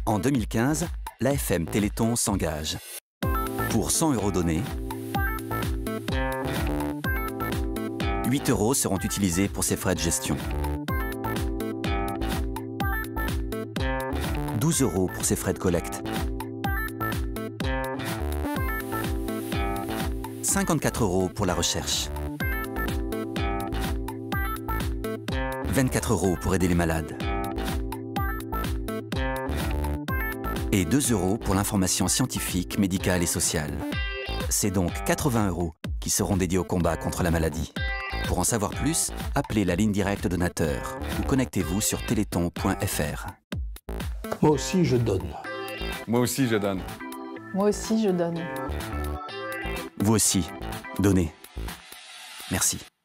En 2015, l'AFM Téléthon s'engage. Pour 100 € donnés, 8 € seront utilisés pour ses frais de gestion. 12 € pour ses frais de collecte. 54 € pour la recherche. 24 € pour aider les malades. Et 2 € pour l'information scientifique, médicale et sociale. C'est donc 80 € qui seront dédiés au combat contre la maladie. Pour en savoir plus, appelez la ligne directe donateur ou connectez-vous sur téléthon.fr. Moi aussi, je donne. Moi aussi, je donne. Moi aussi, je donne. Vous aussi, donnez. Merci.